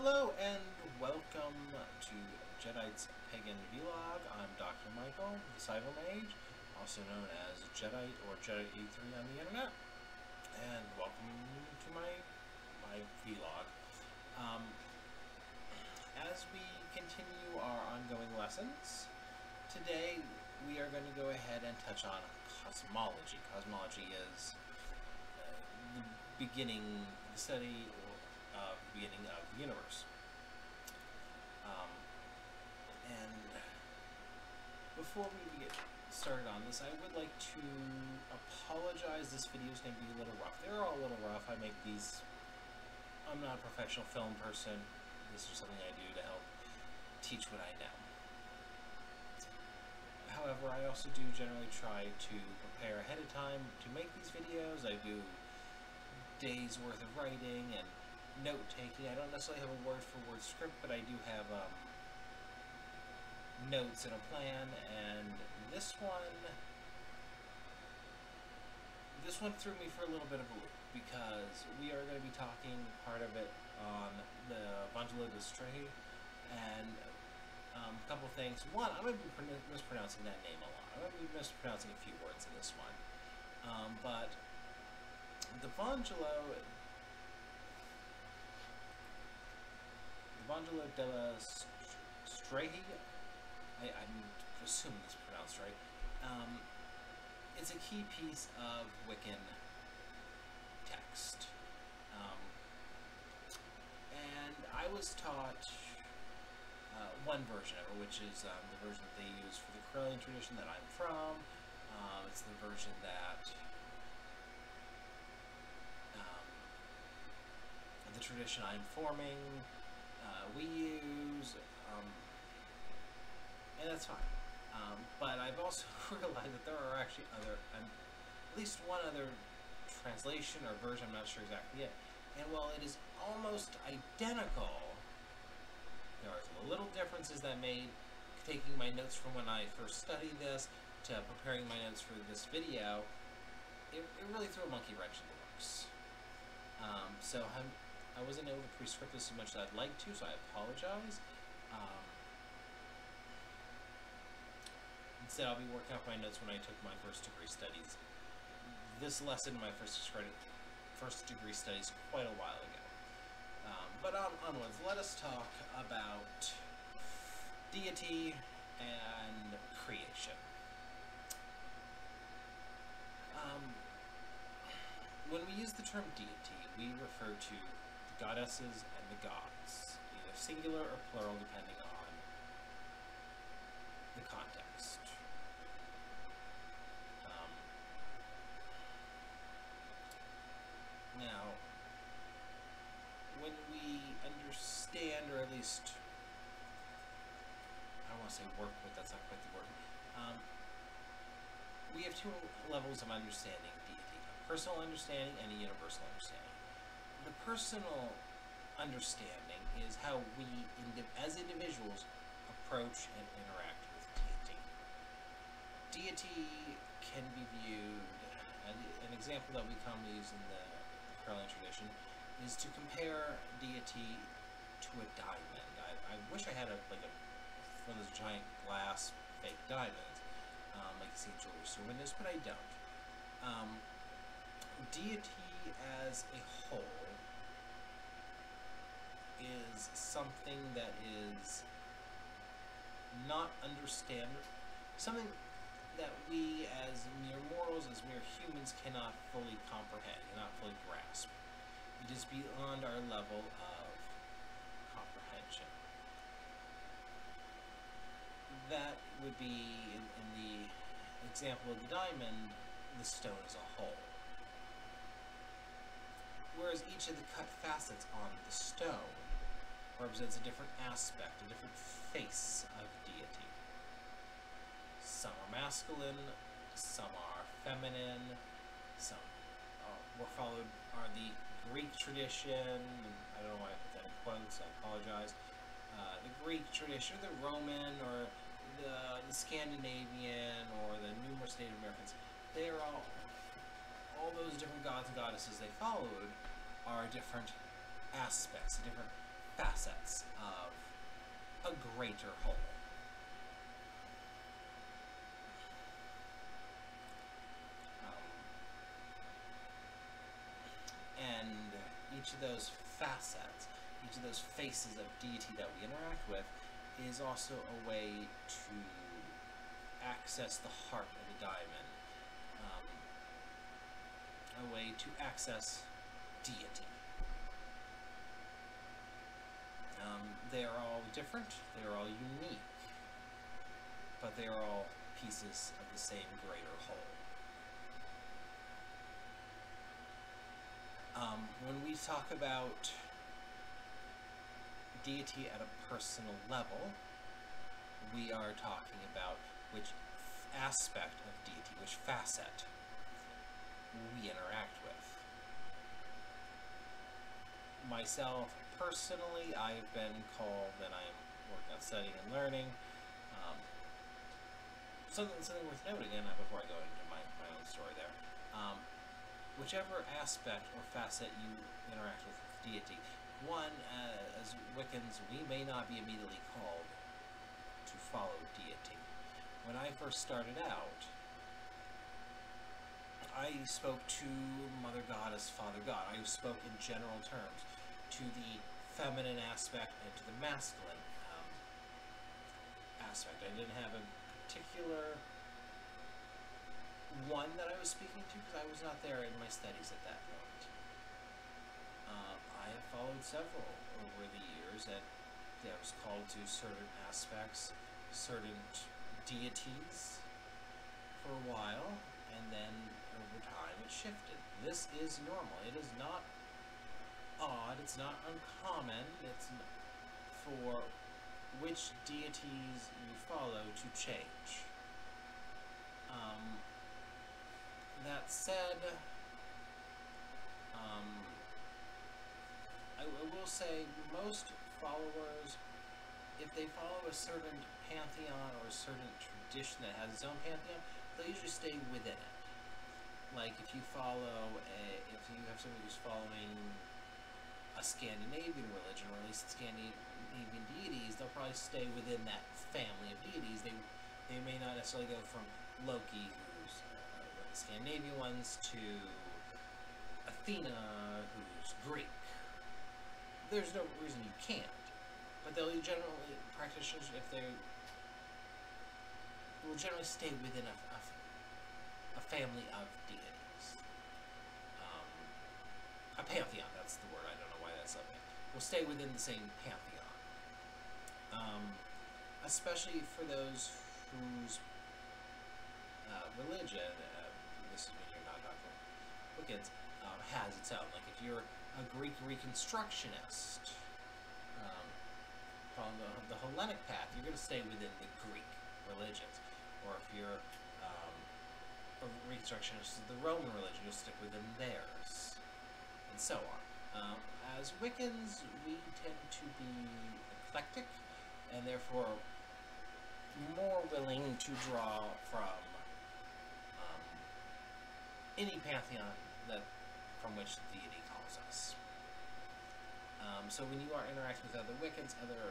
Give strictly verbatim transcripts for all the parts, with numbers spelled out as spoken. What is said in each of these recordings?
Hello and welcome to Jedite's Pagan Vlog. I'm Doctor Michael, the Cyber Mage, also known as Jedite or Jedite eighty-three on the internet. And welcome to my my vlog. Um, as we continue our ongoing lessons, today we are going to go ahead and touch on cosmology. Cosmology is uh, the beginning, the study or Uh, beginning of the universe. Um, and before we get started on this, I would like to apologize. This video is going to be a little rough. They're all a little rough. I make these. I'm not a professional film person. This is something I do to help teach what I know. However, I also do generally try to prepare ahead of time to make these videos. I do days worth of writing and note-taking. I don't necessarily have a word-for-word script, but I do have um, notes and a plan, and this one this one threw me for a little bit of a loop, because we are going to be talking part of it on the Vangelo de Strahi, and um, a couple things. One, I'm going to be mispronouncing that name a lot. I'm going to be mispronouncing a few words in this one. Um, but the Vangelo Vangelo della Strahi, I, I'm assuming it's pronounced right. Um, it's a key piece of Wiccan text. Um, and I was taught uh, one version of it, which is um, the version that they use for the Corellian tradition that I'm from. Um, it's the version that um, the tradition I'm forming Uh, we use, um, and that's fine. Um, but I've also realized that there are actually other, um, at least one other translation or version, I'm not sure exactly yet. And while it is almost identical, there are little differences that made taking my notes from when I first studied this to preparing my notes for this video, it, it really threw a monkey wrench in the works. Um, so I'm I wasn't able to pre-script this as much as I'd like to, so I apologize. Um, instead, I'll be working off my notes when I took my first degree studies. This lesson, my first degree, first degree studies, quite a while ago. Um, but on, onwards, let us talk about deity and creation. Um, when we use the term deity, we refer to goddesses and the gods, either singular or plural depending on the context. Um, now, when we understand, or at least, I don't want to say work with, that's not quite the word, um, we have two levels of understanding deity, a personal understanding and a universal understanding. The personal understanding is how we, as individuals, approach and interact with deity. Deity can be viewed, and an example that we commonly use in the Corellian tradition is to compare deity to a diamond. I, I wish I had a like a one of those giant glass fake diamonds, um, like you see in jewelry store windows, but I don't. Um, deity as a whole is something that is not understand, something that we as mere mortals, as mere humans, cannot fully comprehend, cannot fully grasp. It is beyond our level of comprehension. That would be, in, in the example of the diamond, the stone as a whole. Whereas each of the cut facets on the stone represents a different aspect, a different face of deity. Some are masculine, some are feminine, some uh, were followed are the Greek tradition. I don't know why I put that in quotes, I apologize. Uh, the Greek tradition, the Roman, or the, the Scandinavian, or the numerous Native Americans, they are all, all those different gods and goddesses they followed are different aspects, different facets of a greater whole. Um, and each of those facets, each of those faces of deity that we interact with, is also a way to access the heart of the diamond, um, a way to access deity. Um, they are all different, they are all unique, but they are all pieces of the same greater whole. Um, when we talk about deity at a personal level, we are talking about which aspect of deity, which facet we interact with. Myself, personally, I've been called, and I'm working on studying and learning, um, something, something worth noting, and before I go into my, my own story there, um, whichever aspect or facet you interact with deity, one, uh, as Wiccans, we may not be immediately called to follow deity. When I first started out, I spoke to Mother Goddess, Father God. I spoke in general terms to the feminine aspect and to the masculine um, aspect. I didn't have a particular one that I was speaking to because I was not there in my studies at that point. Uh, I have followed several over the years, and I was called to certain aspects, certain deities for a while, and then over time it shifted. This is normal. It is not odd. It's not uncommon. It's for which deities you follow to change. Um, that said, um, I, I will say most followers, if they follow a certain pantheon or a certain tradition that has its own pantheon, they'll usually stay within it. Like if you follow a, if you have somebody who's following a Scandinavian religion, or at least Scandinavian deities, they'll probably stay within that family of deities. They they may not necessarily go from Loki, who's uh, one of the Scandinavian ones, to Athena, who's Greek. There's no reason you can't, but they'll generally, practitioners, if they will generally stay within a, a, a family of deities. Um, a pantheon, that's the word, I don't know why that's something. Will stay within the same pantheon. Um, especially for those whose uh, religion, uh, this is when you're not talking Wiccans, um, has its own. Like if you're a Greek Reconstructionist, um, following the, the Hellenic path, you're going to stay within the Greek religions. Or if you're um, a Reconstructionist of the Roman religion, you'll stick within theirs, and so on. Um, as Wiccans, we tend to be eclectic, and therefore more willing to draw from um, any pantheon that from which the deity calls us. Um, so when you are interacting with other Wiccans, other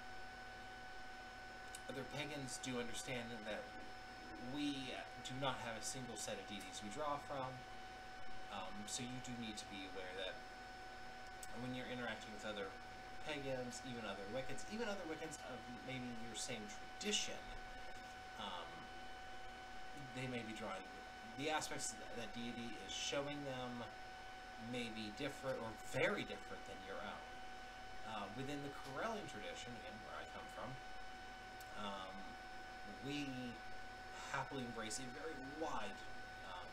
other pagans, do understand that we do not have a single set of deities we draw from. Um, so you do need to be aware that when you're interacting with other pagans, even other Wiccans, even other Wiccans of maybe your same tradition, um, they may be drawing the aspects that, that deity is showing them may be different or very different than your own. Uh, within the Corellian tradition, again, where I come from, um, we happily embrace a very wide, um,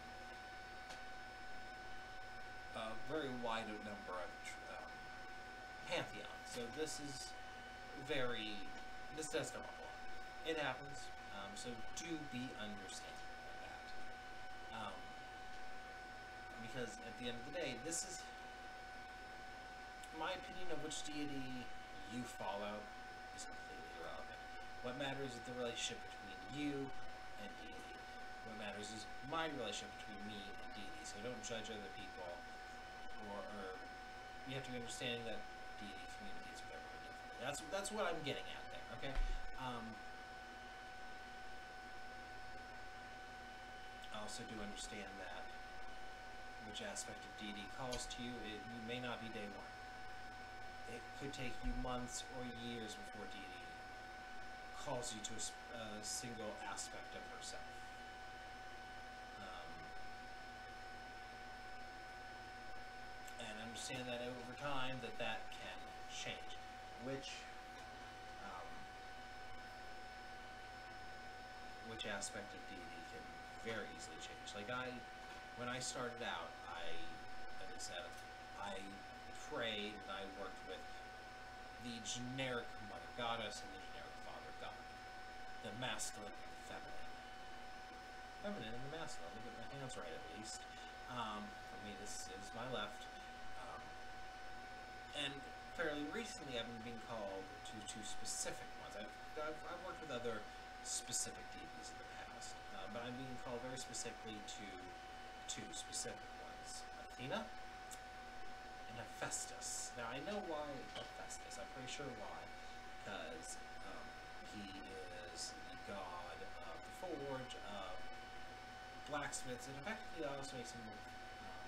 a very wide number of um, pantheons. So this is very, this does come up a lot. It happens, um, so do be understanding of that. Um, because at the end of the day, this is, my opinion of which deity you follow is completely irrelevant. What matters is the relationship between you and deity. What matters is my relationship between me and deity. So don't judge other people, or, or you have to be understanding that deity communicates with everyone. That's that's what I'm getting at there. Okay. Um, I also do understand that which aspect of deity calls to you. It you may not be day one. It could take you months or years before deity calls you to a, a single aspect of herself. Um, and understand that over time that that can change, which um, which aspect of deity can very easily change. Like I, when I started out, I, like I said, I prayed and I worked with the generic mother goddess and the generic father god, the masculine and feminine, feminine and the masculine. Let me get my hands right at least. Um, for me, this is my left. Um, and fairly recently, I've been being called to two specific ones. I've, I've, I've worked with other specific deities in the past, uh, but I'm being called very specifically to two specific ones: Athena and Hephaestus. Now I know why Hephaestus. I'm pretty sure why, because um, he is the god of the forge, of blacksmiths, and effectively also makes him um,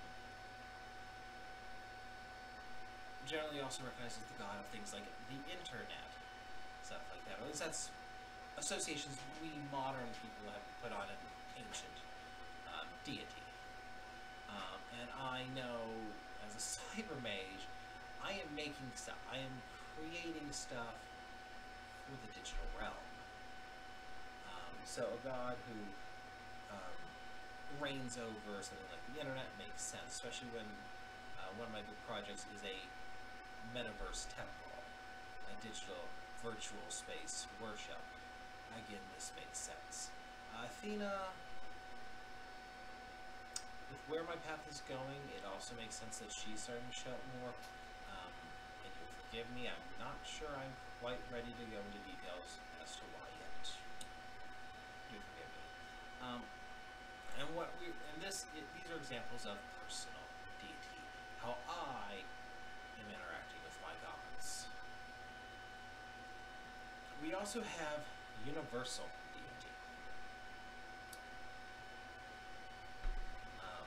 generally also recognized as the god of things like the internet, stuff like that. Or at least that's associations we modern people have put on an ancient um, deity. Um, and I know, as a cyber mage, I am making stuff. I am creating stuff for the digital realm. Um, so a god who um, reigns over something like the internet makes sense, especially when uh, one of my big projects is a metaverse temple, a digital virtual space worship. Again, this makes sense. Uh, Athena, with where my path is going, it also makes sense that she's starting to show up more. Um, and you'll forgive me, I'm not sure I'm quite ready to go into details as to why yet. Do forgive me. Um, and what we and this it, these are examples of personal deity, how I am interacting with my gods. We also have universal deity. Um,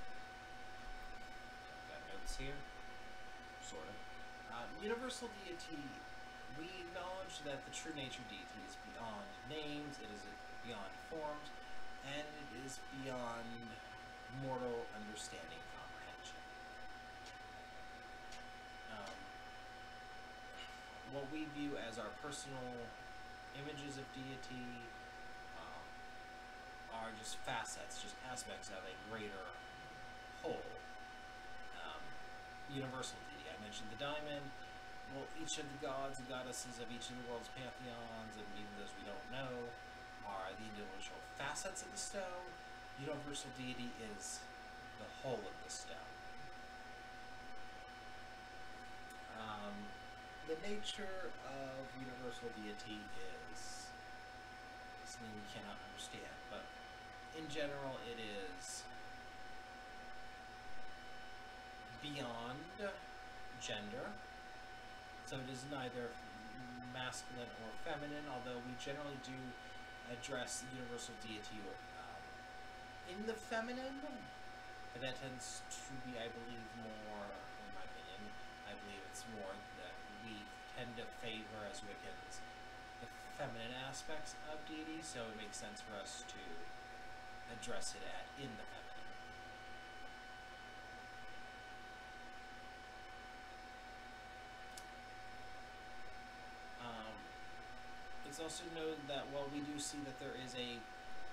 I've got notes here, sort of. Um, universal deity, we acknowledge that the true nature of deity is beyond names, it is beyond forms, and it is beyond mortal understanding and comprehension. Um, what we view as our personal images of deity um, are just facets, just aspects of a greater whole. Um, universal deity, I mentioned the diamond. Well, each of the gods and goddesses of each of the world's pantheons, and even those we don't know, are the individual facets of the stone. Universal deity is the whole of the stone. Um, the nature of universal deity is something we cannot understand, but in general it is beyond gender, so it is neither masculine or feminine, although we generally do address universal deity um, in the feminine, but that tends to be, I believe, more, in my opinion, I believe it's more that we tend to favor, as Wiccans, the feminine aspects of deity, so it makes sense for us to address it at in the feminine. Um, it's also noted that while we do see that there is a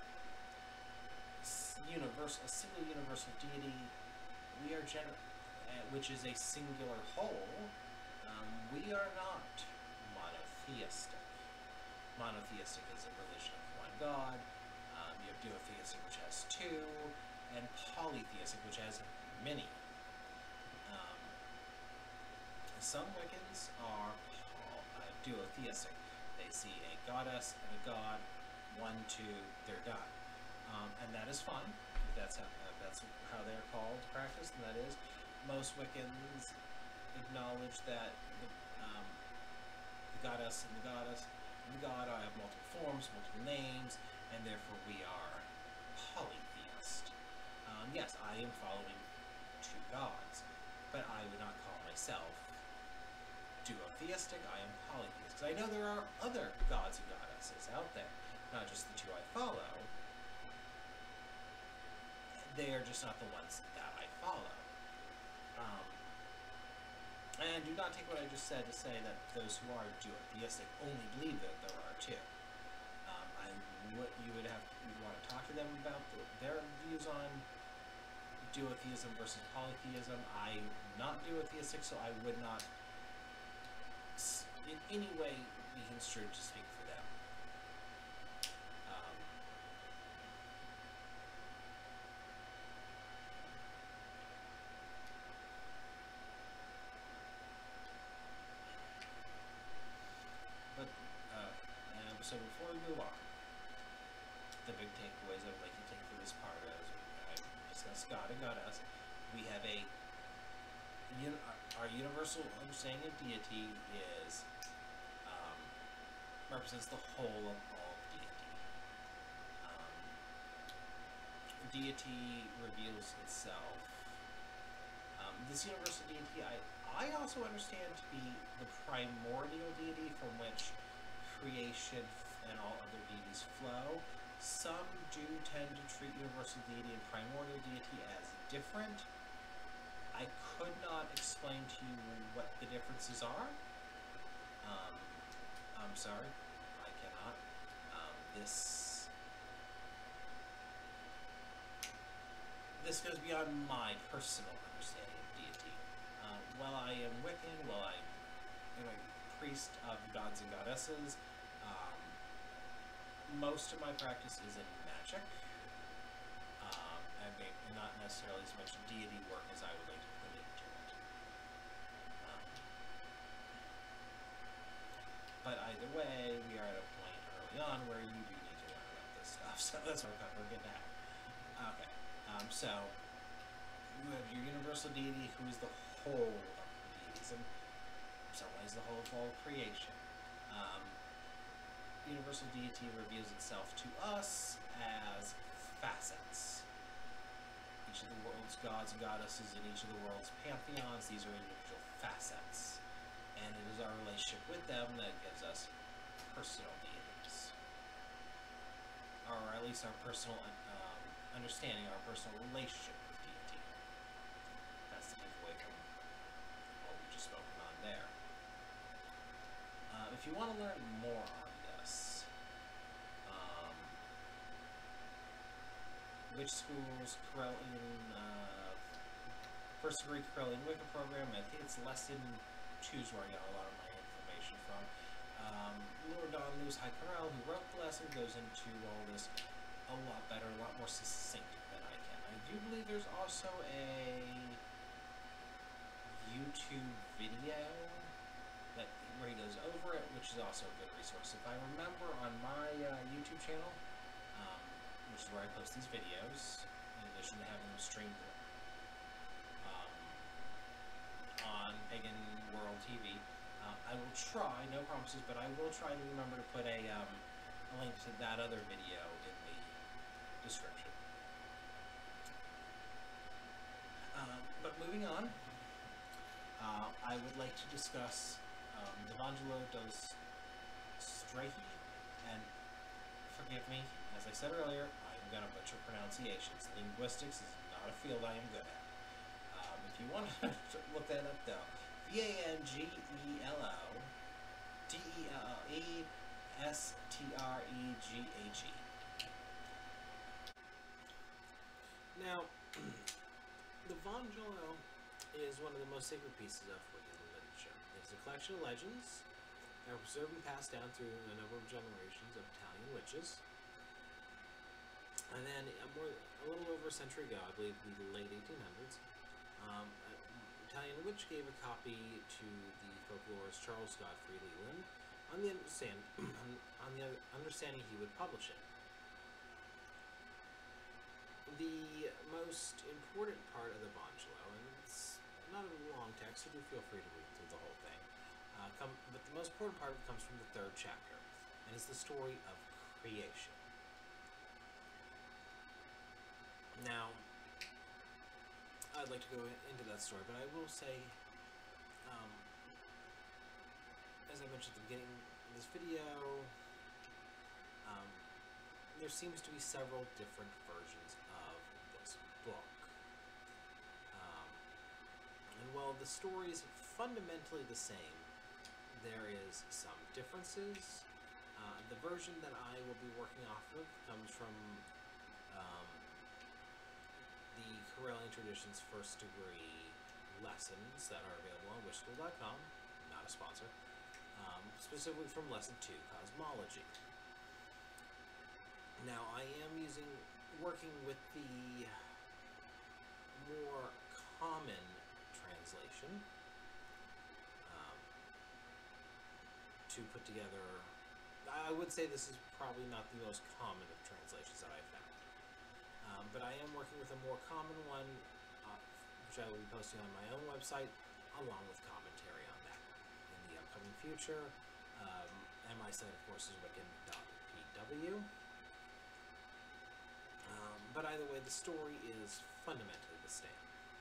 universal, a single universal deity, we are gener- uh, which is a singular whole, um, we are not monotheistic. Monotheistic is a religion of one god. Um, you have duotheistic, which has two, and polytheistic, which has many. Um, some Wiccans are uh, duotheistic. They see a goddess and a god, one, two, they're done. Um, and that is fine. If that's how, if that's how they're called to practice, then that is. Most Wiccans acknowledge that the, um, goddess and the goddess and the god have multiple forms, multiple names, and therefore we are polytheist. Um, yes, I am following two gods, but I would not call myself duotheistic. I am polytheist, because I know there are other gods and goddesses out there, not just the two I follow. They are just not the ones that I follow. Um, and do not take what I just said to say that those who are duotheistic only believe that there are two. Um, I what you would have you would want to talk to them about the, their views on duotheism versus polytheism. I'm not duotheistic, so I would not in any way be construed to speak for them. Um, but uh, and so before we move on, the big takeaways I would like to take for this part is I discussed God and Goddess. We have a our universal understanding of deity is um, represents the whole of all deity. Um, deity reveals itself. Um, this universal deity, I I also understand to be the primordial deity from which creation and all other deities flow. Some do tend to treat universal deity and primordial deity as different. I could not explain to you what the differences are. Um, I'm sorry, I cannot. Um, this this goes beyond my personal understanding of deity. Uh, while I am Wiccan, while I am a priest of gods and goddesses, um, most of my practice is in magic. Um, and not necessarily as much deity work as I would like to put into it. Um, but either way, we are at a point early on where you do need to learn about this stuff, so that's what we're getting at. Okay, um, so you have your universal deity, who is the whole of the deities, and in some ways the whole of all creation. Um, universal deity reveals itself to us as facets. Each of the world's gods and goddesses in each of the world's pantheons, these are individual facets. And it is our relationship with them that gives us personal deities. Or at least our personal um, understanding, our personal relationship with deity. That's the takeaway from what we just spoken on there. Uh, if you want to learn more on this, um, Witch School's Corellian, uh, first degree Corellian Wicca program, I think it's lesson two is where I got a lot of my information from. Um, Lord Don Lewis High Corel, who wrote the lesson, goes into all this a lot better, a lot more succinct than I can. I do believe there's also a YouTube video that where he goes over it, which is also a good resource. If I remember on my uh, YouTube channel, um, which is where I post these videos, in addition to having them streamed um, on Pagan World T V, uh, I will try, no promises, but I will try to remember to put a, um, a link to that other video in the description. Uh, but moving on, uh, I would like to discuss um, Devangelo dos Strahey, and forgive me, as I said earlier, I am going to butcher pronunciations. Linguistics is not a field I am good at. Um, if you want to look that up, though, V A N G E L O D E L L E S T R E G H E. Now, Devangelo is one of the most sacred pieces of Wiccan literature. It is a collection of legends that were preserved and passed down through a number of generations of Italian witches. And then a, more, a little over a century ago, I believe the late eighteen hundreds, um, an Italian witch gave a copy to the folklorist Charles Godfrey Leland on the understand on the understanding he would publish it. The most important part of the Devangelo, and it's not a long text, so do feel free to read through the whole thing, Uh, come, but the most important part comes from the third chapter, and is the story of creation. Now, I'd like to go into that story, but I will say, um, as I mentioned at the beginning of this video, um, there seems to be several different versions of this book. Um, and while the story is fundamentally the same, there is some differences. Uh, the version that I will be working off of comes from um, the Corellian Traditions First Degree lessons that are available on wishschool dot com, not a sponsor, um, specifically from Lesson two, Cosmology. Now, I am using, working with the more common translation um, to put together. I would say this is probably not the most common of translations that I've found. Um, but I am working with a more common one, uh, which I will be posting on my own website, along with commentary on that in the upcoming future. Um, and my site, of course, is wiccan dot p w. Um, but either way, the story is fundamentally the same.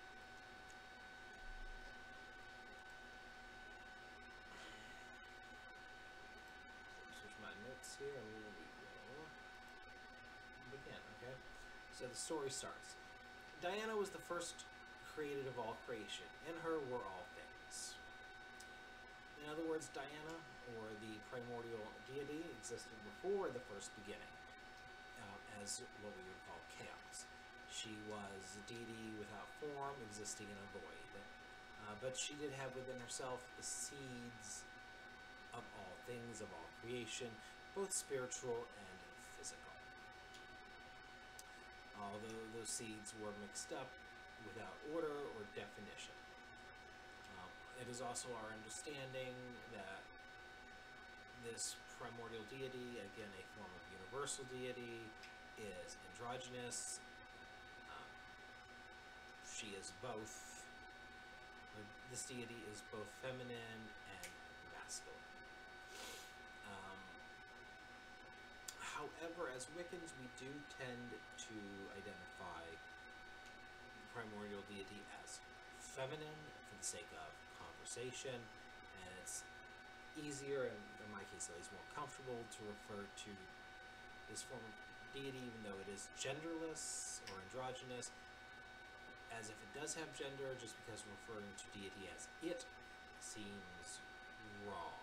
Switch my notes here, and we will begin, okay? So the story starts. Diana was the first created of all creation. In her were all things. In other words, Diana, or the primordial deity, existed before the first beginning, uh, as what we would call chaos. She was a deity without form, existing in a void. Uh, but she did have within herself the seeds of all things, of all creation, both spiritual and physical. Although those seeds were mixed up without order or definition. Um, it is also our understanding that this primordial deity, again a form of universal deity, is androgynous. Um, she is both, or this deity is both feminine and masculine. Um, However, as Wiccans, we do tend to identify the primordial deity as feminine for the sake of conversation, and it's easier, and in my case at least more comfortable, to refer to this form of deity, even though it is genderless or androgynous, as if it does have gender, just because referring to deity as it seems wrong.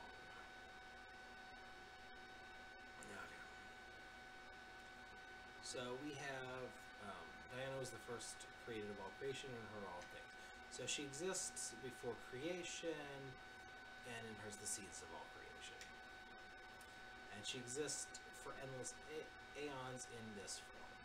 So we have, um, Diana was the first created of all creation, and in her all things. So she exists before creation, and in her is the seeds of all creation. And she exists for endless a aeons in this form.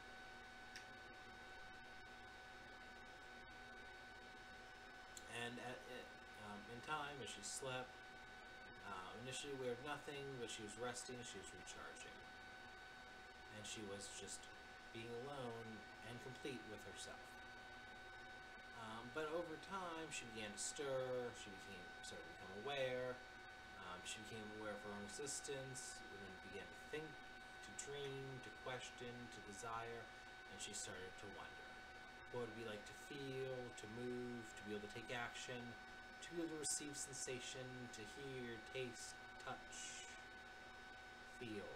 And at, at, um, in time, as she slept, uh, initially aware of nothing, but she was resting, she was recharging. And she was just being alone and complete with herself. Um, but over time, she began to stir, she became, started to become aware, um, she became aware of her own existence, and then began to think, to dream, to question, to desire, and she started to wonder. What would it be like to feel, to move, to be able to take action, to be able to receive sensation, to hear, taste, touch, feel.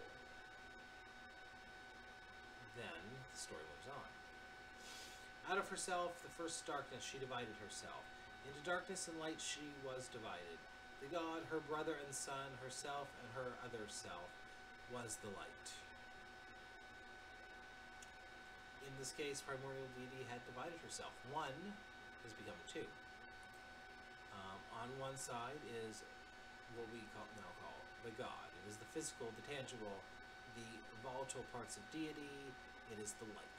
Then the story moves on. Out of herself, the first darkness, she divided herself. Into darkness and light she was divided. The God, her brother and son, herself and her other self, was the light. In this case, primordial deity had divided herself. One has become two. Um, on one side is what we call, now call the God. It is the physical, the tangible, the volatile parts of deity. It is the light.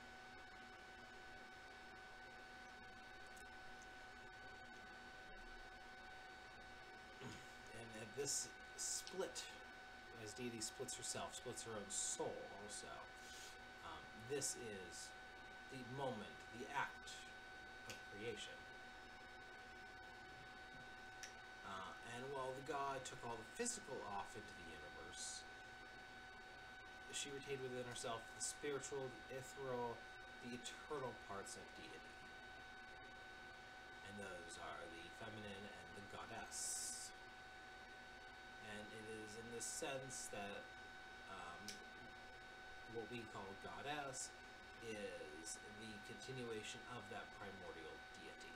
And at this split, as deity splits herself, splits her own soul also, um, this is the moment, the act of creation. Uh, And while the god took all the physical off into the universe, she retained within herself the spiritual, the ethereal, the eternal parts of deity. And those are the feminine and the goddess. And it is in this sense that um, what we call goddess is the continuation of that primordial deity.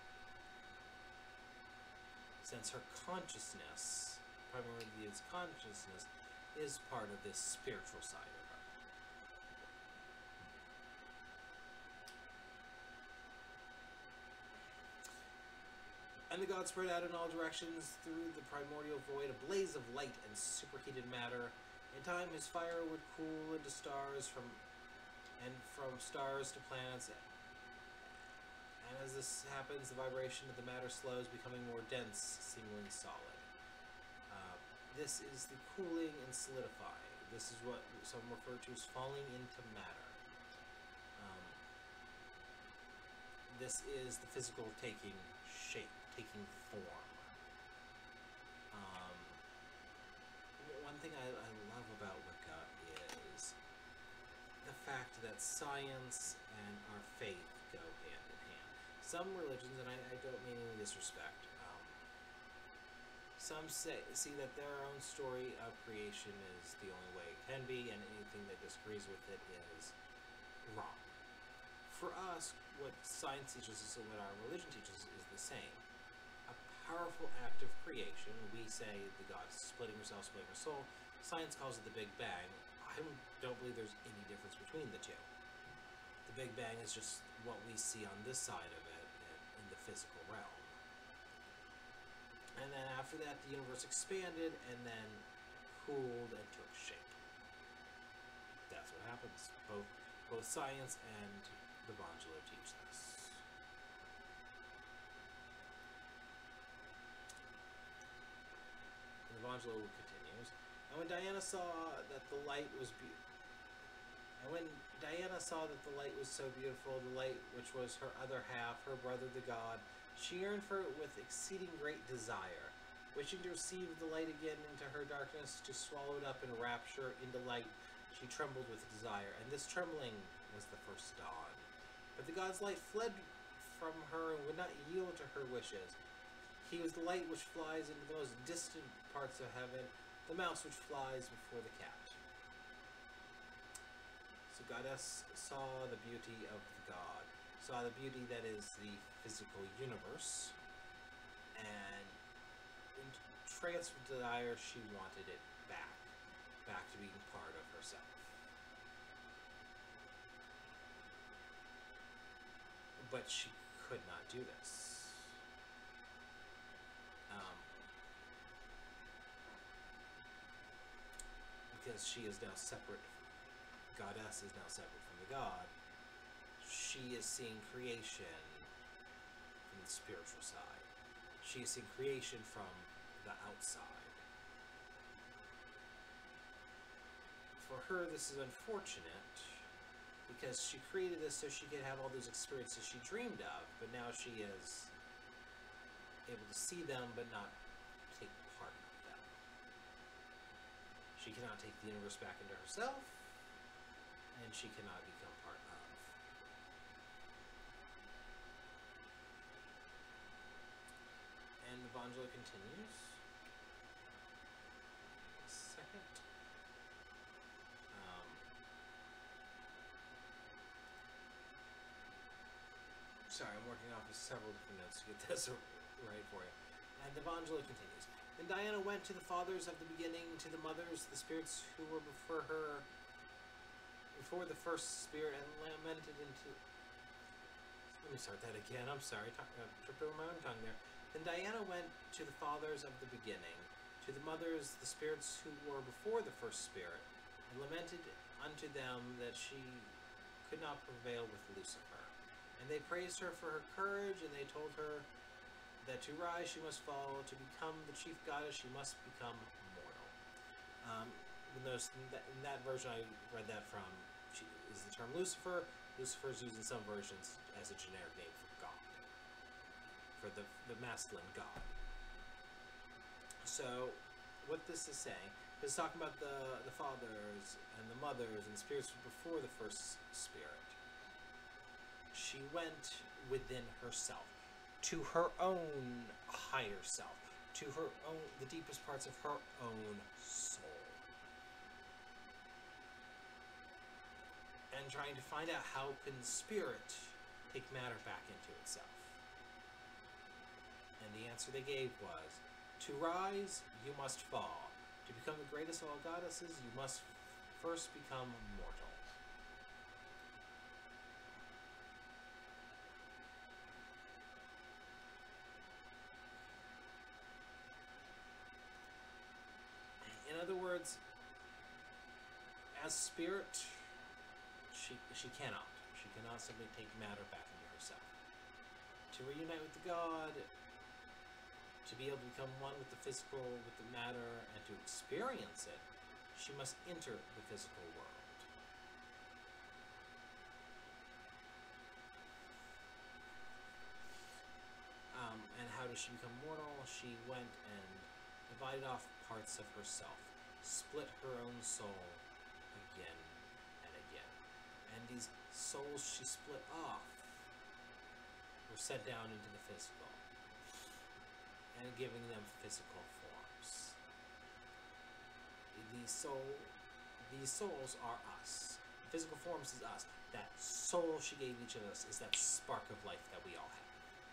Since her consciousness, primordial deity's consciousness, is part of this spiritual side of her. And the gods spread out in all directions through the primordial void, a blaze of light and superheated matter. In time, his fire would cool into stars from, and from stars to planets. And as this happens, the vibration of the matter slows, becoming more dense, seemingly solid. Uh, this is the cooling and solidifying. This is what some refer to as falling into matter. Um, this is the physical taking shape, taking form. Um, one thing I, I love about Wicca is the fact that science and our faith go hand in hand. Some religions, and I, I don't mean any disrespect, um, some say, see that their own story of creation is the only way it can be, and anything that disagrees with it is wrong. For us, what science teaches us and what our religion teaches us is the same. A powerful act of creation. We say the god is splitting herself, splitting her soul. Science calls it the Big Bang. I don't believe there's any difference between the two. The Big Bang is just what we see on this side of it in the physical realm. And then after that, the universe expanded and then cooled and took shape. That's what happens. Both both science and the Vangelo teach this. And the Vangelo continues. And when Diana saw that the light was beautiful, and when Diana saw that the light was so beautiful, the light which was her other half, her brother the god, she yearned for it with exceeding great desire. Wishing to receive the light again into her darkness, to swallow it up in rapture into light, she trembled with desire, and this trembling was the first dawn. But the god's light fled from her and would not yield to her wishes. He was the light which flies into the most distant parts of heaven, the mouse which flies before the cat. So goddess saw the beauty of the god, saw the beauty that is the physical universe, and in trance of desire, she wanted it back, back to being part of herself. But she could not do this. Um, because she is now separate, goddess is now separate from the god, she is seeing creation from the spiritual side. She is seeing creation from the outside. For her, this is unfortunate, because she created this so she could have all those experiences she dreamed of, but now she is able to see them but not take part of them. She cannot take the universe back into herself, and she cannot become part of. And the Vangelo continues. A second. Um, sorry, I'm working off of several different notes to get this right for you. And the Vangelo continues. Then Diana went to the fathers of the beginning, to the mothers, the spirits who were before her, before the first spirit, and lamented into... Let me start that again. I'm sorry. I uh, tripped over my own tongue there. Then Diana went to the fathers of the beginning, to the mothers, the spirits who were before the first spirit, and lamented unto them that she could not prevail with Lucifer. And they praised her for her courage, and they told her that to rise she must fall, to become the chief goddess she must become mortal. Um, in, those, in, that, in that version I read that from she, is the term Lucifer. Lucifer is used in some versions as a generic name for God, for the, the masculine god. So, what this is saying is talking about the the fathers and the mothers and spirits before the first spirit. She went within herself, to her own higher self, to her own, the deepest parts of her own soul, and trying to find out how can spirit take matter back into itself. And the answer they gave was, to rise, you must fall. To become the greatest of all goddesses, you must first become mortal. In other words, as spirit, she she cannot. She cannot simply take matter back into herself. To reunite with the god, to be able to become one with the physical, with the matter, and to experience it, she must enter the physical world. Um, and how does she become mortal? She went and divided off parts of herself, split her own soul again and again. And these souls she split off were set down into the physical, and giving them physical forms. These soul, these souls are us. Physical forms is us. That soul she gave each of us is that spark of life that we all have.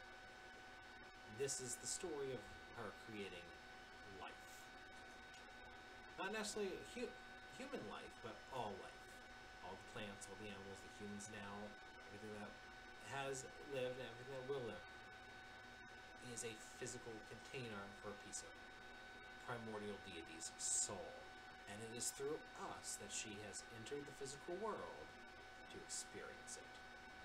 This is the story of her creating life. Not necessarily hu human life, but all life. All the plants, all the animals, the humans now, everything that has lived and everything that will live is a physical container for a piece of primordial deity's soul. And it is through us that she has entered the physical world to experience it.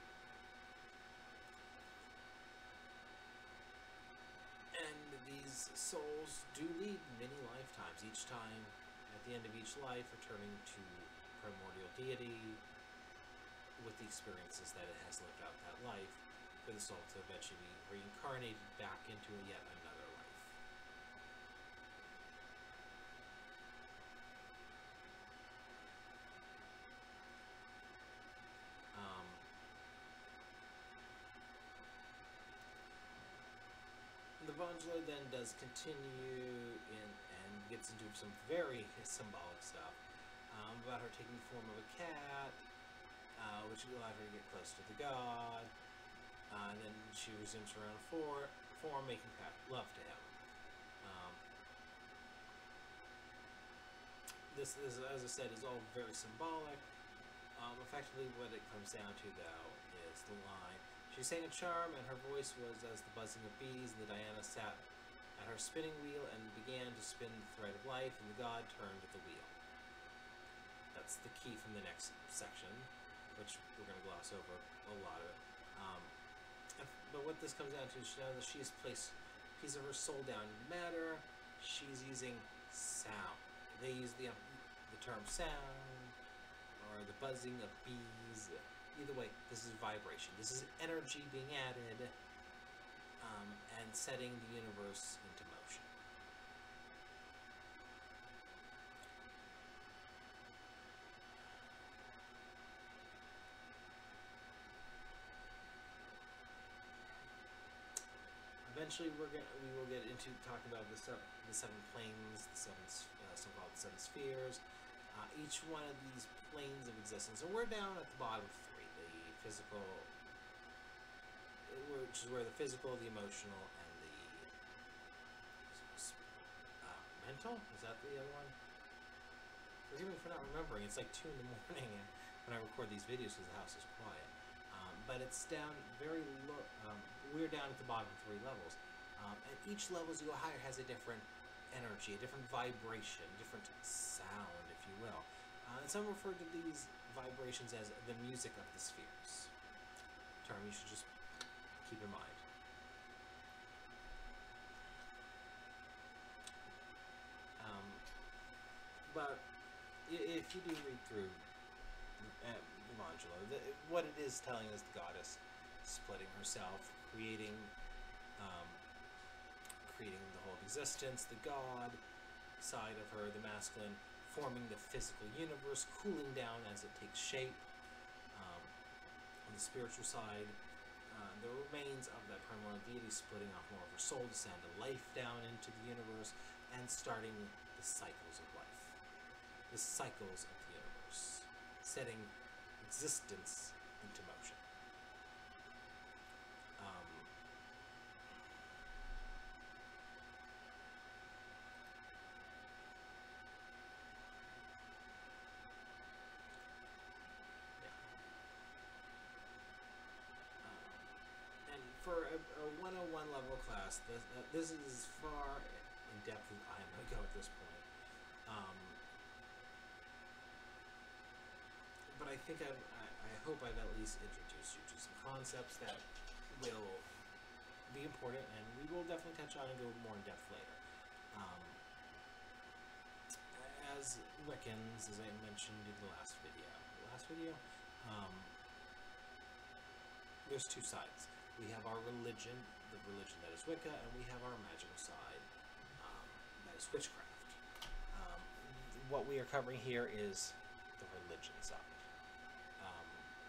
And these souls do lead many lifetimes, each time, at the end of each life, returning to primordial deity with the experiences that it has lived out that life, for the soul to eventually be reincarnated back into yet another life. Um, the Vangela then does continue in and gets into some very symbolic stuff um, about her taking the form of a cat, uh, which allowed her to get close to the god. Uh, and then she resumes her own for, form, making love to him. Um, this, this, as I said, is all very symbolic. Um, effectively, what it comes down to, though, is the line. She sang a charm, and her voice was as the buzzing of bees, and the Diana sat at her spinning wheel and began to spin the thread of life, and the god turned at the wheel. That's the key from the next section, which we're going to gloss over a lot of it. Um, But what this comes down to is now that she has placed a piece of her soul down in matter, she's using sound. They use the, um, the term sound, or the buzzing of bees. Either way, this is vibration. This is energy being added um, and setting the universe into motion. Eventually, we're gonna, we will get into talking about the, se the seven planes, the seven, uh, so-called seven spheres. Uh, each one of these planes of existence, and we're down at the bottom of three: the physical, which is where the physical, the emotional, and the uh, mental. Is that the other one? Forgive me for not remembering. It's like two in the morning, and when I record these videos because the house is quiet. Um, but it's down very low. Um, we're down at the bottom three levels. Um, and each level, as you go higher, has a different energy, a different vibration, different sound, if you will. Uh, and some refer to these vibrations as the music of the spheres. Term you should just keep in mind. Um, but if you do read through uh, Vangela, the, what it is telling is the goddess splitting herself, creating, um, creating the whole existence, the god side of her, the masculine, forming the physical universe, cooling down as it takes shape. Um, on the spiritual side, uh, the remains of that primordial deity splitting off more of her soul to send a life down into the universe and starting the cycles of life. The cycles of the universe, setting existence into motion. Um, yeah. Um, and for a, a one oh one level class, this, uh, this is as far in depth as I'm going to go at this point. Um, but I think I've, I, I hope I've at least introduced you to some concepts that will be important, and we will definitely touch on and go more in depth later. Um, as Wiccans, as I mentioned in the last video, the last video, um, there's two sides. We have our religion, the religion that is Wicca, and we have our magical side, um, that is witchcraft. Um, what we are covering here is the religion side. Um,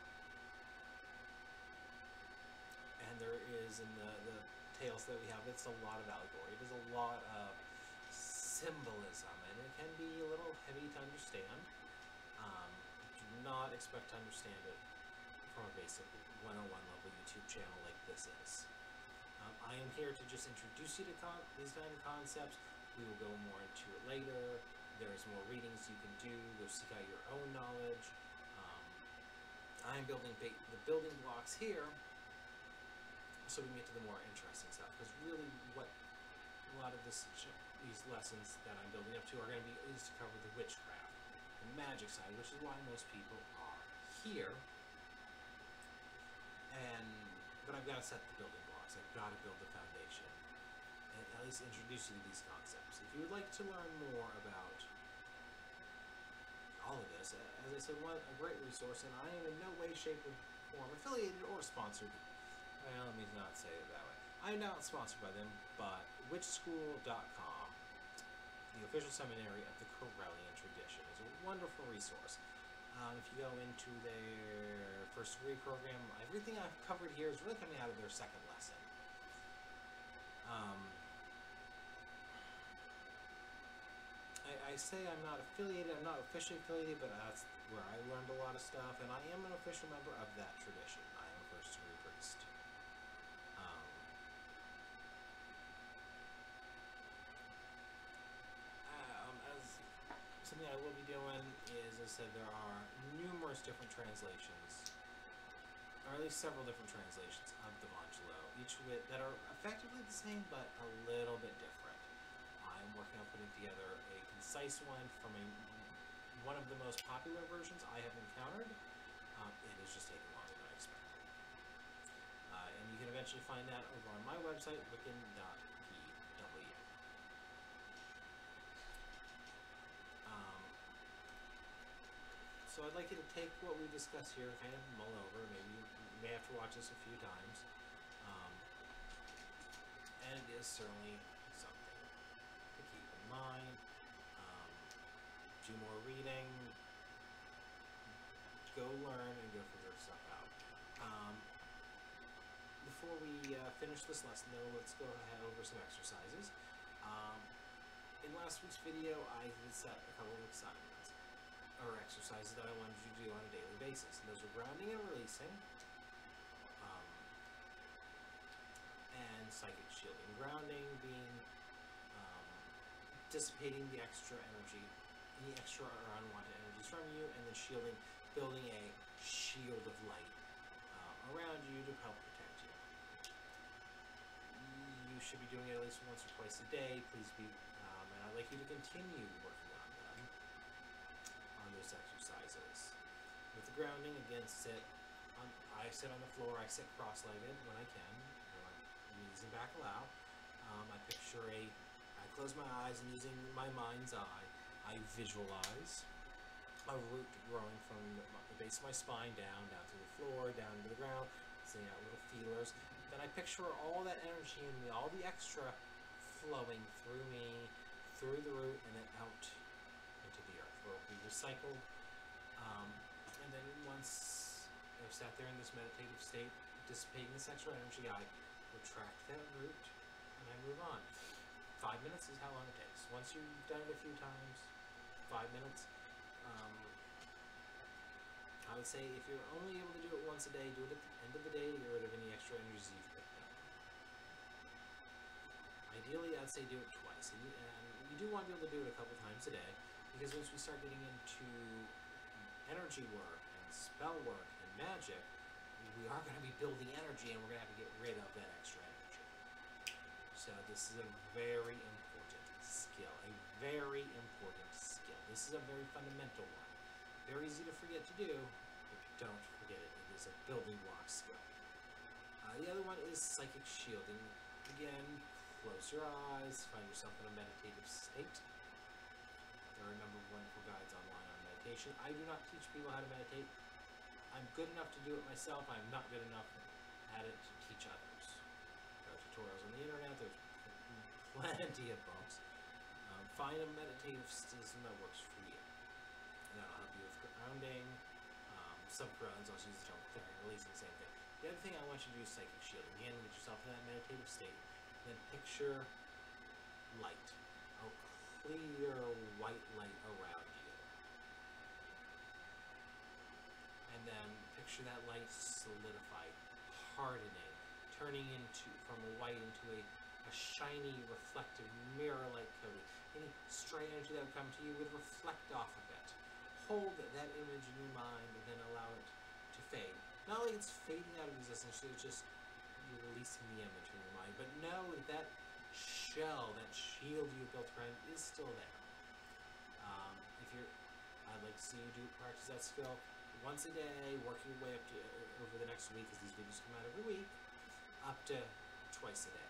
and there is, in the, the tales that we have, it's a lot of allegory. It is a lot of symbolism, and it can be a little heavy to understand. Um, do not expect to understand it from a basic one oh one level YouTube channel like this is. Um, I am here to just introduce you to con these kind of concepts. We will go more into it later. There's more readings you can do. Go seek out your own knowledge. Um, I'm building ba the building blocks here so we can get to the more interesting stuff. Because really, what a lot of this these lessons that I'm building up to are going to be is to cover the witchcraft, the magic side, which is why most people are here. And but I've got to set the building blocks. I've got to build the foundation, and at least introduce you to these concepts. If you would like to learn more about all of this, as I said, one a great resource, and I am in no way, shape, or form affiliated or sponsored. Well, let me not say it that way. I'm not sponsored by them, but witch school dot com, the official seminary of the Corellian tradition, is a wonderful resource. Um, if you go into their first degree program, everything I've covered here is really coming out of their second lesson. Um, I, I say I'm not affiliated, I'm not officially affiliated, but that's where I learned a lot of stuff, and I am an official member of that tradition. I am a first degree priest. Um, um, as something I will be doing is, as I said, there are numerous different translations, or at least several different translations of the Vangelo, each with that are effectively the same but a little bit different. I'm working on putting together a concise one from a one of the most popular versions I have encountered. Um, it is just taking longer than I expected. Uh, and you can eventually find that over on my website, wiccan dot p w. Um, so I'd like you to take what we discuss here, kind of mull over. Maybe you may have to watch this a few times. Um, and it is certainly something to keep in mind. Um, do more reading. Go learn and go figure stuff out. Um, before we uh, finish this lesson, though, let's go ahead over some exercises. Um, in last week's video, I did set a couple of assignments, or exercises that I wanted you to do on a daily basis. And those are grounding and releasing, um, and psychic shielding. Grounding being um, dissipating the extra energy, any extra or unwanted energies from you, and then shielding, building a shield of light uh, around you to help protect you. You should be doing it at least once or twice a day. Please be, um, and I'd like you to continue working on them, on those exercises. With the grounding, again, sit. On, I sit on the floor. I sit cross-legged when I can. Knees and back allow. Um, I picture a. I close my eyes, and using my mind's eye, I visualize a root growing from the base of my spine down, down to the floor, down to the ground, sending out little feelers. Then I picture all that energy in me, all the extra, flowing through me, through the root, and then out into the earth, where it will be recycled. Um, and then once I've sat there in this meditative state, dissipating this extra energy, I retract that root and I move on. Five minutes is how long it takes. Once you've done it a few times, five minutes. Um, I would say if you're only able to do it once a day, do it at the end of the day to get rid of any extra energies you've picked up. Ideally, I'd say do it twice. And you, and you do want to be able to do it a couple times a day, because once we start getting into energy work and spell work and magic, we are going to be building energy, and we're going to have to get rid of that extra energy. So this is a very important skill, a very important skill. This is a very fundamental one. Very easy to forget to do, but don't forget it. It is a building block skill. Uh, the other one is psychic shielding. Again, close your eyes, find yourself in a meditative state. There are a number of wonderful guides online on meditation. I do not teach people how to meditate. I'm good enough to do it myself. I'm not good enough at it to teach others. There are tutorials on the internet. There's plenty of books. Um, find a meditative system that works for you. And that'll help you with grounding. Um, some grounds also use the term clearing, releasing, the same thing. The other thing I want you to do is psychic shielding. Again, get yourself in that meditative state. And then picture light. A clear white light around you. And then picture that light solidify, hardening, turning into from a white into a, a shiny, reflective, mirror-like coating. Any stray energy that would come to you would reflect off of it. Hold that image in your mind and then allow it to fade. Not like it's fading out of existence, it's just you're releasing the image in your mind. But know that that shell, that shield you built around is still there. Um, if you're, I'd like to see you do practice that skill once a day, working your way up to uh, over the next week, as these videos come out every week, up to twice a day.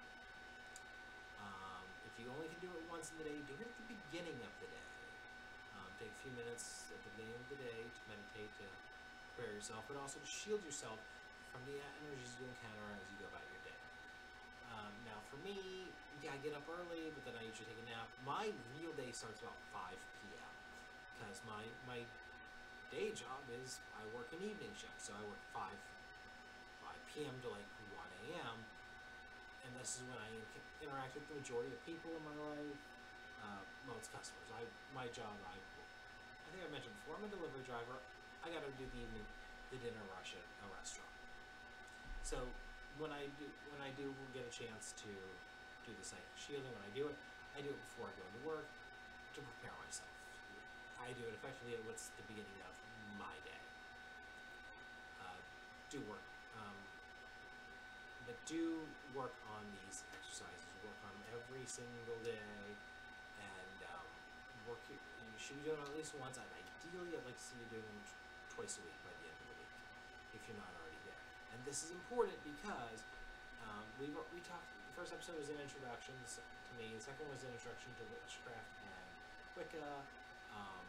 Um, if you only can do it once in the day, do it at the beginning of the day. Um, take a few minutes at the beginning of the day to meditate, to prepare yourself, but also to shield yourself from the energies you encounter as you go about your day. Um, now, for me, yeah, I get up early, but then I usually take a nap. My real day starts about five p m because my my day job is I work an evening shift, so I work five p m to like one a m and this is when I interact with the majority of people in my life. Uh, well, it's customers. I my job. I I think I mentioned before. I'm a delivery driver. I got to do the evening, the dinner rush at a restaurant. So when I do when I do get a chance to do the psychic shielding, when I do it, I do it before I go into work to prepare myself. I do it effectively at what's the beginning of my day. Uh, do work, um, but do work on these exercises. Work on them every single day, and um, work. You should be doing them at least once. And ideally, I'd like to see you doing them twice a week by the end of the week, if you're not already there. And this is important because um, we we talked. The first episode was an introduction to me. The second was an introduction to witchcraft and Wicca. Um,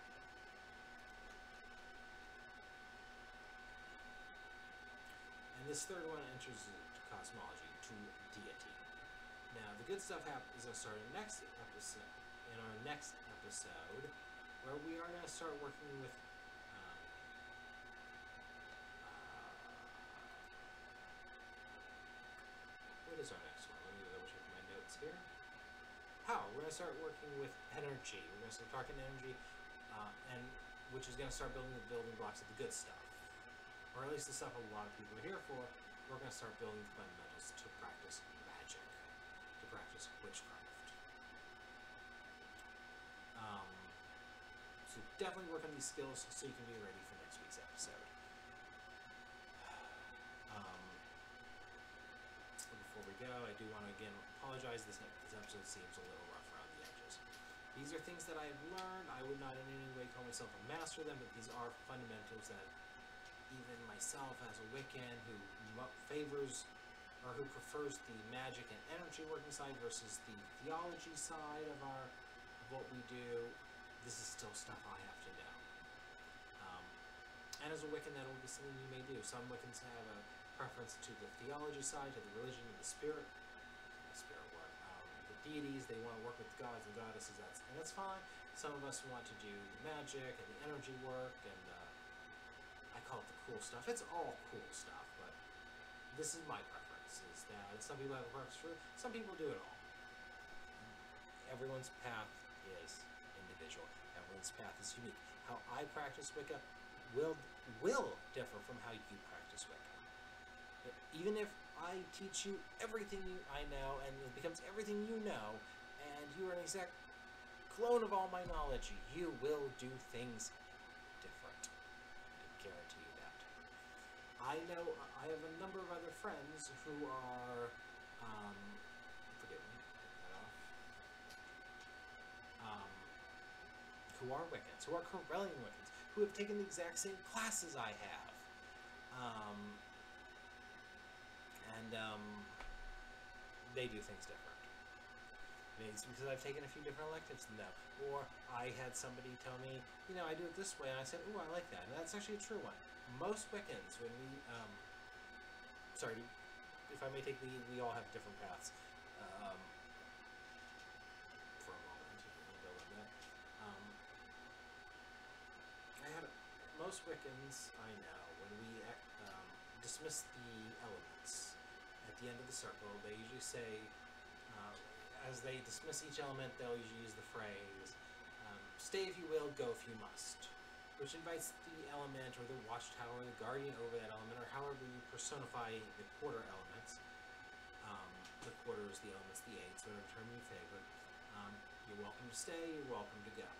and this third one enters to cosmology, to deity. Now, the good stuff hap- is going to start in next episode, in our next episode, where we are going to start working with um, uh, what is our next one? Let me double check my notes here. How? We're going to start working with energy. We're going to start talking energy, uh, and which is going to start building the building blocks of the good stuff, or at least the stuff a lot of people are here for. We're going to start building the fundamentals to practice magic, to practice witchcraft. Um, so definitely work on these skills so you can be ready for next week's episode. Um, before we go, I do want to again apologize. This, this episode seems a little rough around the edges. These are things that I have learned. I would not in any way call myself a master of them, but these are fundamentals that even myself as a Wiccan who favors or who prefers the magic and energy working side versus the theology side of our of what we do, this is still stuff I have to know. Um, and as a Wiccan, that will be something you may do. Some Wiccans have a preference to the theology side, to the religion, to the spirit, the spirit work, um, deities. They want to work with gods and goddesses, that's, and that's fine. Some of us want to do the magic and the energy work, and uh, I call it the cool stuff. It's all cool stuff, but this is my preference, is that some people have a preference for it, some people do it all. Everyone's path is individual. Everyone's path is unique. How I practice Wicca will will differ from how you practice Wicca. Even if I teach you everything you, I know, and it becomes everything you know, and you are an exact clone of all my knowledge, you will do things different. I guarantee you that. I know I have a number of other friends who are, um, forgive me, take that off, um, who are Wiccans, who are Corellian Wiccans, who have taken the exact same classes I have. Um, and um, they do things different. Maybe it's because I've taken a few different electives than them. Or I had somebody tell me, you know, I do it this way, and I said, ooh, I like that. And that's actually a true one. Most Wiccans, when we, um, sorry, if I may take the, we all have different paths. Um, for a moment, I'll go on that. Um, I had, most Wiccans I know, when we um, dismiss the elements at the end of the circle, they usually say, uh, as they dismiss each element, they'll usually use the phrase, um, stay if you will, go if you must, which invites the element or the watchtower, the guardian over that element, or however you personify the quarter elements. Um, the quarters, the elements, the eights, whatever term you favor. Um, you're welcome to stay, you're welcome to go.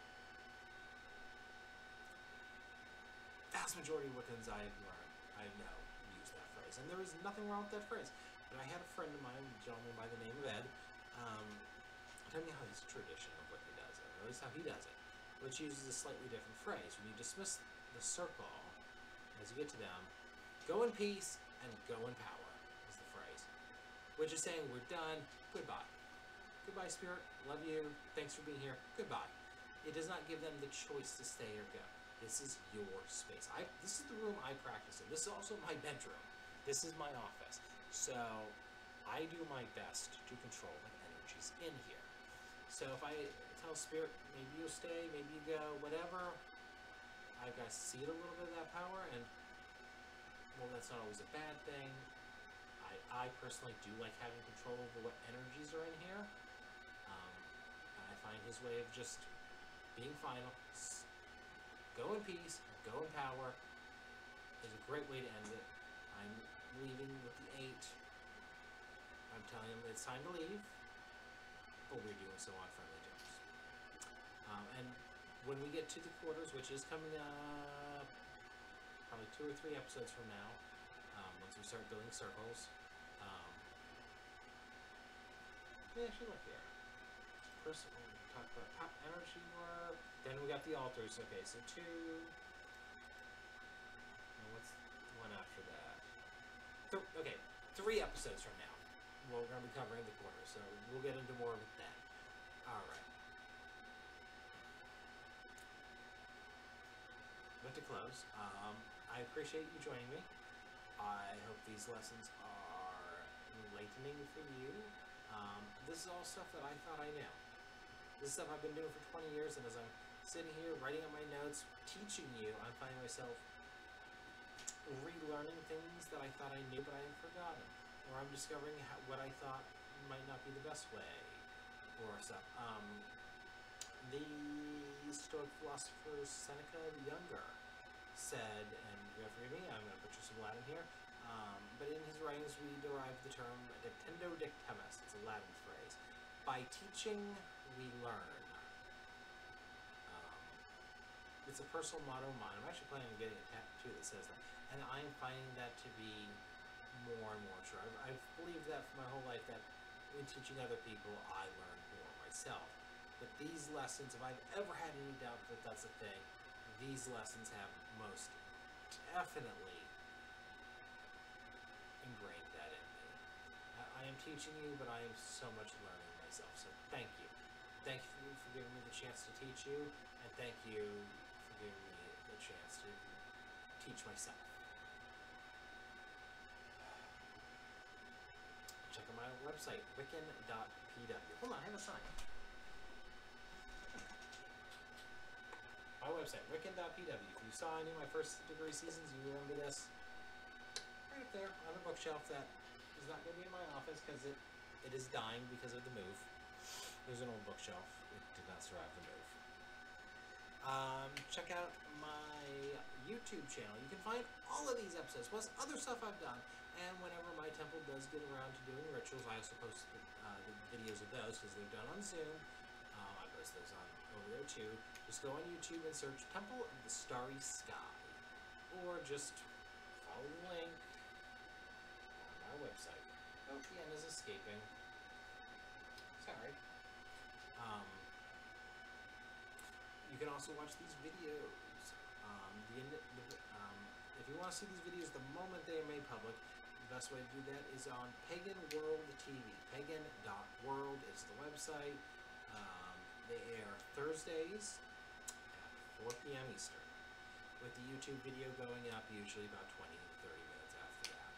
Vast majority of Wiccans I've learned, I know, use that phrase. And there is nothing wrong with that phrase. But I had a friend of mine, a gentleman by the name of Ed, um, tell me how his tradition of Wicca does it, or at least how he does it, which uses a slightly different phrase. When you dismiss the circle, as you get to them, go in peace and go in power is the phrase. Which is saying, we're done, goodbye. Goodbye, spirit, love you, thanks for being here, goodbye. It does not give them the choice to stay or go. This is your space. I, this is the room I practice in. This is also my bedroom. This is my office. So I do my best to control the energies in here. So if I tell spirit, maybe you'll stay, maybe you go, whatever, I've got to cede a little bit of that power, and well, that's not always a bad thing. I, I personally do like having control over what energies are in here. Um, and I find his way of just being final, go in peace, go in power, is a great way to end it. I'm leaving with the eight. I'm telling him it's time to leave, but we're doing so on friendly terms. Um, and when we get to the quarters, which is coming up probably two or three episodes from now, um, once we start building circles, um, we actually look here. First, we'll talk about top energy work. Then we got the altars. Okay, so two. And what's the one after that? Th okay, three episodes from now, we're going to be covering the quarters, so we'll get into more of it then. All right. But to close, um, I appreciate you joining me. I hope these lessons are enlightening for you. Um, this is all stuff that I thought I knew. This is stuff I've been doing for twenty years, and as I'm sitting here writing up my notes, teaching you, I'm finding myself relearning things that I thought I knew but I had forgotten. Or I'm discovering how, what I thought might not be the best way, or stuff. Um, the Stoic philosopher Seneca the Younger said, and you have to forgive me, I'm going to butcher some Latin here, um, but in his writings we derive the term dictendo dictemus. It's a Latin phrase. By teaching, we learn. Um, it's a personal motto of mine. I'm actually planning on getting a tattoo that says that, and I'm finding that to be more and more true. I've, I've believed that for my whole life, that in teaching other people, I learn more myself. But these lessons, if I've ever had any doubt that that's a thing, these lessons have most definitely ingrained that in me. I, I am teaching you, but I am so much learning myself. So thank you. Thank you for giving me the chance to teach you, and thank you for giving me the chance to teach myself. Check out my website. website, wiccan dot p w. Hold on, I have a sign. My website, wiccan dot p w. If you saw any of my first degree seasons, you remember this. Right up there on the bookshelf that is not going to be in my office because it, it is dying because of the move. There's an old bookshelf. It did not survive the move. Um, check out my YouTube channel. You can find all of these episodes, plus other stuff I've done. And whenever my temple does get around to doing rituals, I also post the, uh, the videos of those because they're done on Zoom. Uh, I post those on over there too. Just go on YouTube and search Temple of the Starry Sky, or just follow the link on our website. Oh, the end is escaping. Sorry. Um, you can also watch these videos. Um, the, the um, if you want to see these videos the moment they are made public, the best way to do that is on Pagan World T V. pagan dot world is the website. Um, they air Thursdays at four p m Eastern, with the YouTube video going up usually about twenty to thirty minutes after that.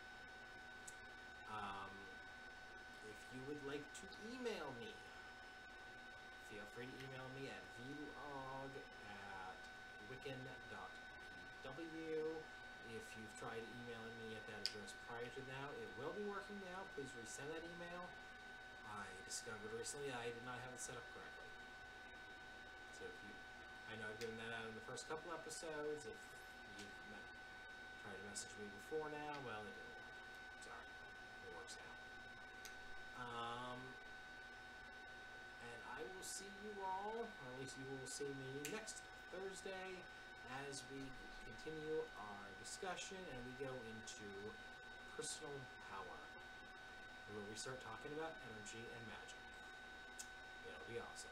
Um, if you would like to email me, feel free to email me at vlog at wiccan dot p w. If you've tried emailing me at that address prior to now, it will be working now. Please resend that email. I discovered recently I did not have it set up correctly. So if you, I know I've given that out in the first couple episodes. If you've met, tried to message me before now, well, it didn't work. Sorry, it works now. Um, and I will see you all, or at least you will see me next Thursday as we continue our discussion and we go into personal power, where we start talking about energy and magic. It'll be awesome.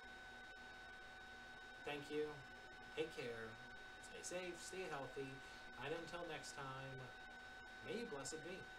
Thank you. Take care. Stay safe. Stay healthy. And until next time, may you blessed be.